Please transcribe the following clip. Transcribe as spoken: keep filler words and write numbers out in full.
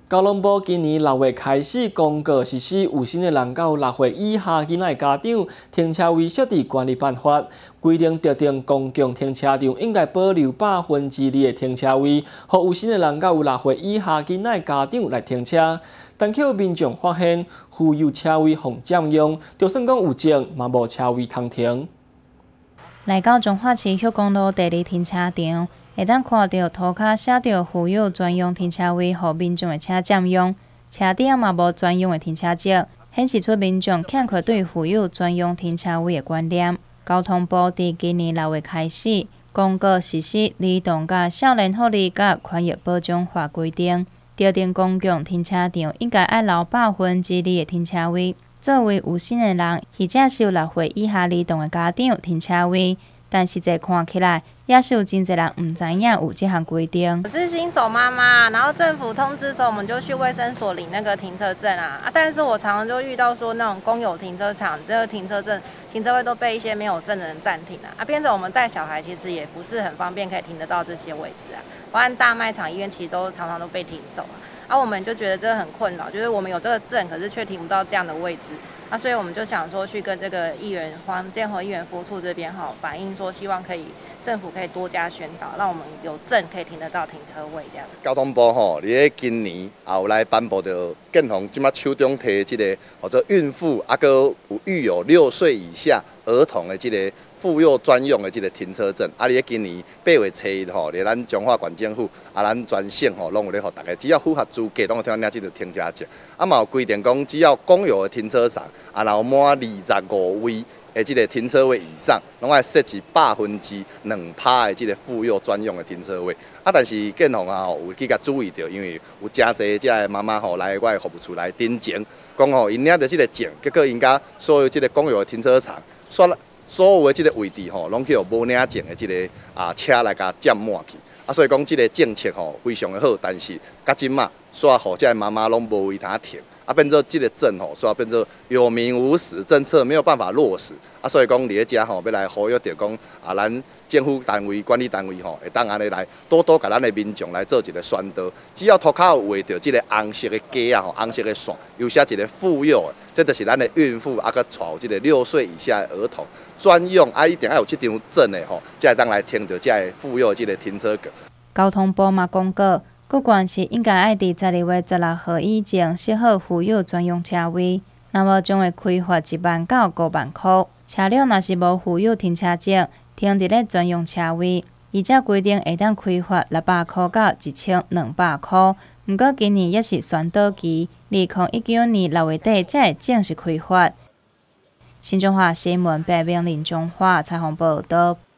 交通部今年六月开始公告实施有新的人到六岁以下囡仔家长停车位设置管理办法，规定特定公共停车场应该保留百分之二的停车位，让有新的人到有六岁以下囡仔家长来停车。但却有民众发现，富有车位互占用，就算讲有证，嘛无车位通停。 来到彰化市旭公路第二停车场，会当看到涂骹写着“富有专用停车位”，予民众的车占用。车顶嘛无专用的停车证，显示出民众欠缺对富有专用停车位的观念。交通部伫今年六月开始公告实施《儿童甲少年福利甲权益保障法》规定，特定公共停车场应该爱留百分之二的停车位，作为有心的人或者是有六岁以下儿童的家长停车位。但实际看起来，也是有真侪人唔知影有这项规定。 我是新手妈妈，然后政府通知之后，我们就去卫生所领那个停车证啊。啊，但是我常常就遇到说那种公有停车场，这个停车证、停车位都被一些没有证的人暂停啊。啊，变成我们带小孩其实也不是很方便，可以停得到这些位置啊。包含大卖场、医院，其实都常常都被停走啊。啊，我们就觉得这个很困扰，就是我们有这个证，可是却停不到这样的位置。啊，所以我们就想说去跟这个议员黄建和议员服务处这边哈反映说，希望可以政府可以多加宣导，让我们有证可以停得到停车位这样。 交通部吼，伫咧今年也有来颁布着建宏即马手中摕即个或者孕妇啊，佮有育有六岁以下儿童的即个妇幼专用的即个停车证。啊，伫咧今年八月初一吼，伫咱彰化县政府啊，咱全省吼拢有咧，互大家只要符合资格，拢有通领即个停车证。啊嘛有规定讲，只要公有的停车场啊，然后满二十五位的即个停车位以上，拢爱设置百分之两趴的即个妇幼专用的停车位。啊，但是建宏啊有去甲注意到，因为有真侪遮的妈妈吼来我的服务处来申请，讲吼因领着即个证，结果因甲所有即个公有的停车场刷了。所有的即个位置吼，拢去有无领证的即个啊车来甲占满去，啊，所以讲即个政策吼非常的好，但是甲即马煞互遮妈妈拢无位通停，啊，变做即个证吼，煞变做有名无实，政策没有办法落实，啊，所以讲伫咧遮吼要来呼吁着讲啊，咱政府单位、管理单位吼，会当安尼来多多甲咱的民众来做一个宣导，只要涂骹有画着即个红色的架啊，吼，红色的线，有写一个妇幼的，这就是咱的孕妇啊，佮带有即个六岁以下的儿童。专用啊，一定要有这张证的吼，才会当来停到这个妇幼这个停车格。 交通部嘛公告，各县市应该爱伫十二月十六号以前设好妇幼专用车位，那么将会开罚一万到五万块。车辆若是无妇幼停车证，停伫咧专用车位，伊则规定会当开罚六百块到一千两百块。毋过今年也是宣导期，二零一九年六月底才会正式开罚。新中华新闻八名林中华采访报道。